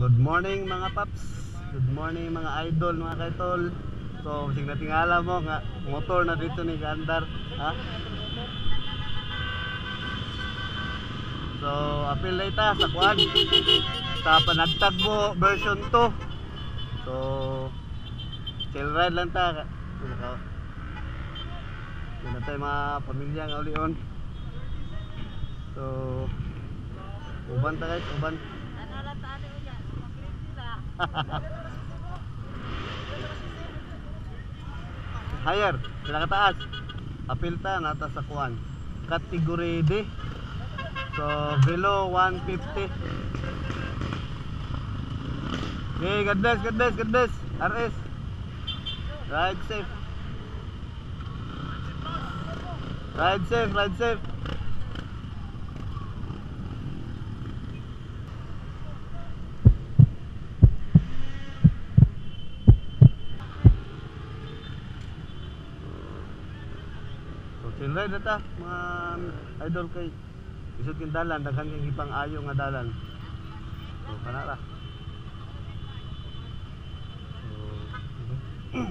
Good morning mga paps. Good morning mga idol, mga kaitol. So, sig natingala mo nga motor na dito ni Gandar, ha? So, apil na ita sa kuan. Sa panagtagbo version 2. So, chill ride lang ta. Yun na tayo mga pamilya nga ulion. So, uban ta guys, uban. Higher, sila kataas. Apil ta nata sa kuan. Category D. So below 150. Okay, God bless, God bless, God bless. RS. Ride safe. Ride safe, ride safe. Chill ride na ta mga idol kay isod king dalan daghan kang hipang ayo nga dalan. So kana ra. So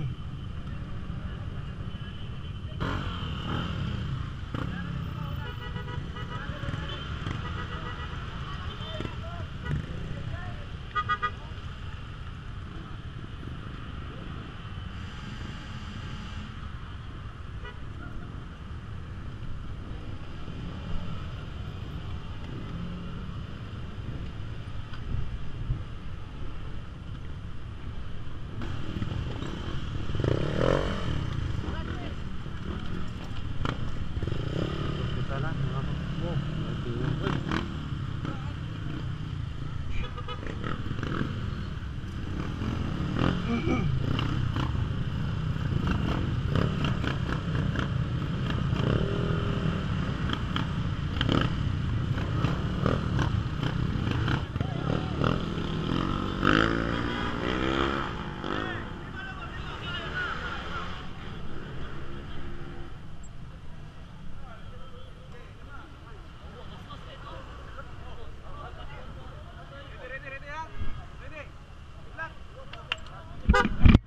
ready ha? Ready? Good luck.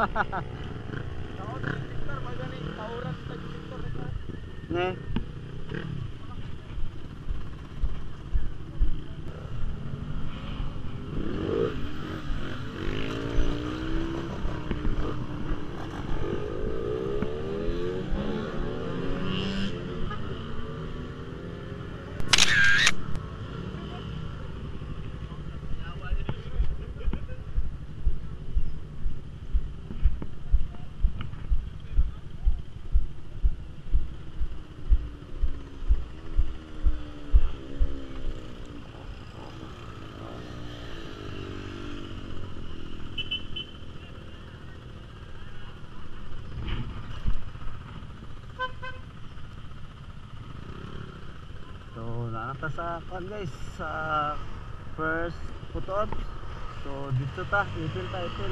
Ne. So nakata sa kan guys sa first puton. So dito ta, ipil ta, ipil.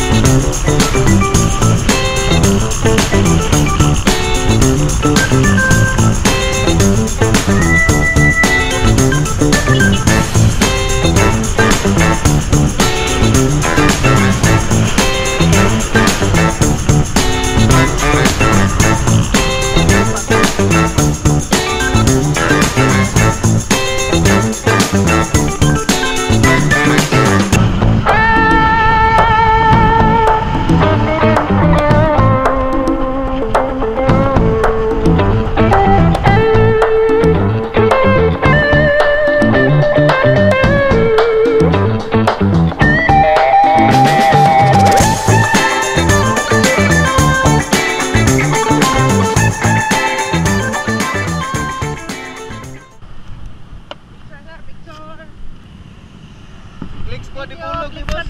Clicks ko di pulog ni boss.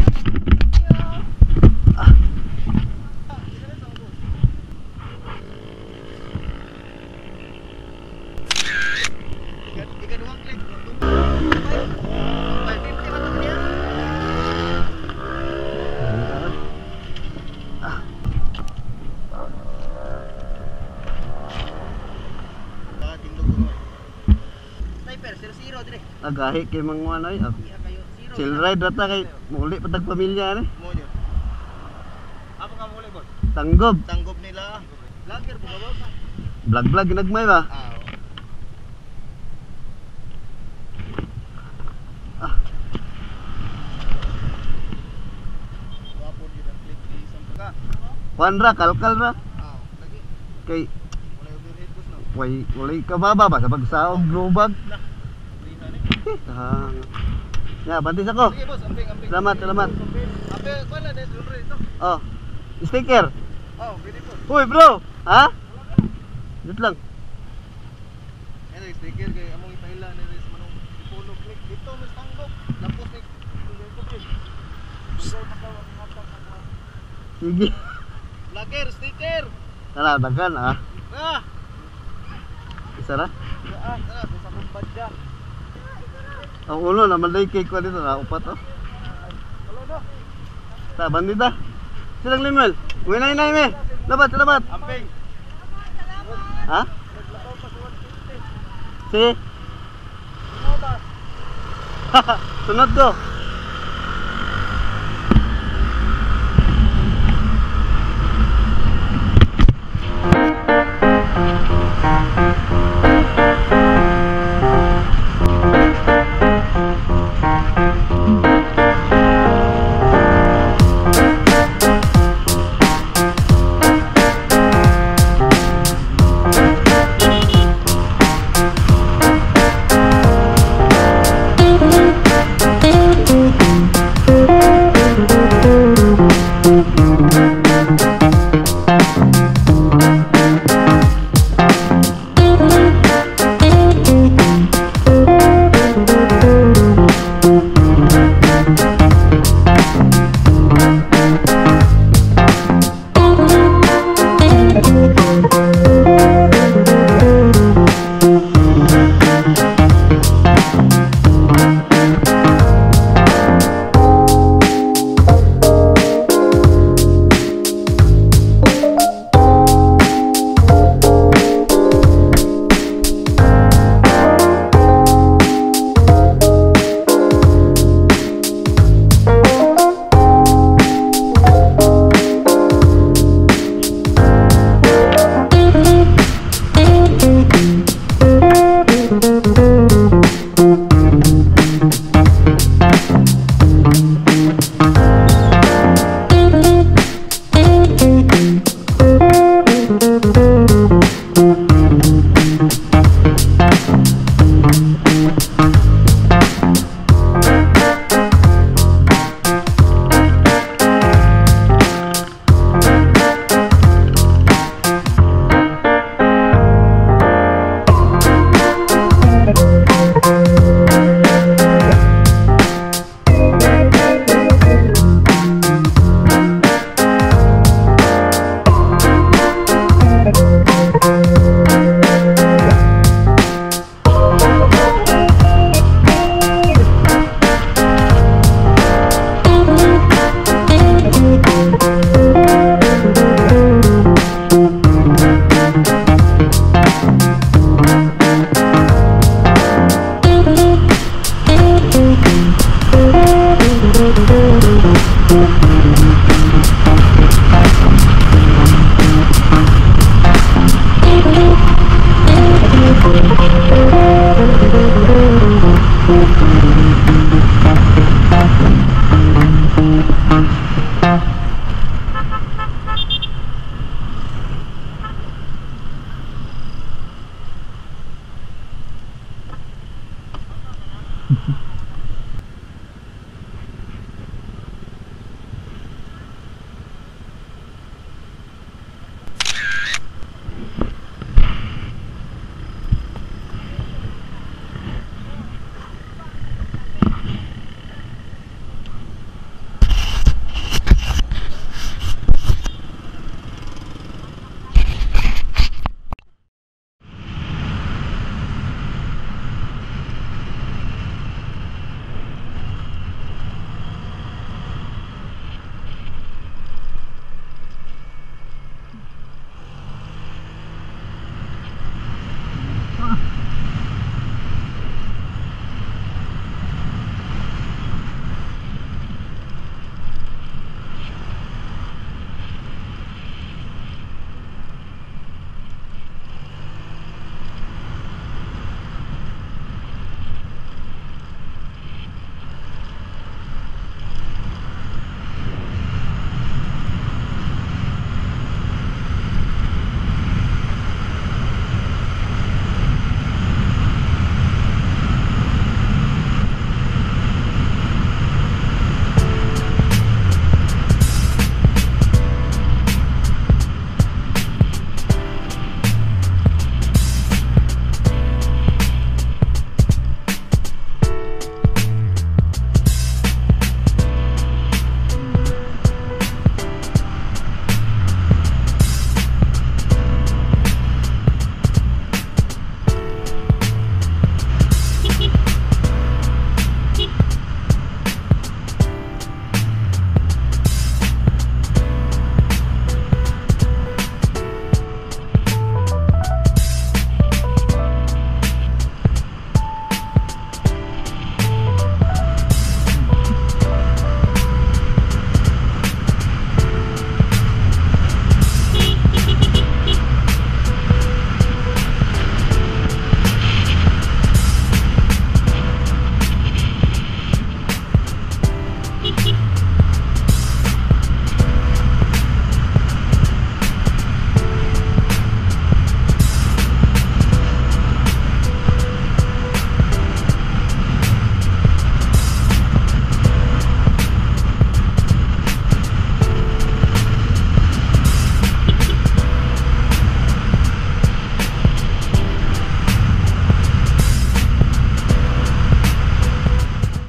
Ikaduhang click. Sniper 00 dire. Agahi kay mga ano Iya kayo 0. chill ride rata kay muli patag pamilya ni. Mo nyo. Apa ka muli boss? Tanggob, Tanggob nila. Vlogger buka ba? vlog ginagmay ba? Ah. Wapo di ang click di isang pagka. Kuan ra kalkal ra Lagi. kay Wala overhead boss no. way kababa ba sa pagsaog grobag. Brina ni. Ya, bantis ako. Sige boss, amping. Salamat. Ape, wala na dulre ito. Oh. Sticker. Oh, pwede po. Uy, bro. Ha? Dito lang. Ano yung sticker kay among ipaila ni Riz manong ipulog click dito mas tanggok. Lapos ni ko din. Sige. Vlogger sticker. Tara, dagan ah. Ah, Isa ra. tara sa kumbadya. Ang ulo naman day cake ko dito na upat oh. Hello do. Ta bandita. Silang limel. Uy nay me. Salamat. Amping. Ha? Naglakaw pa sa 150. Si. Ano ba? Sunod ko.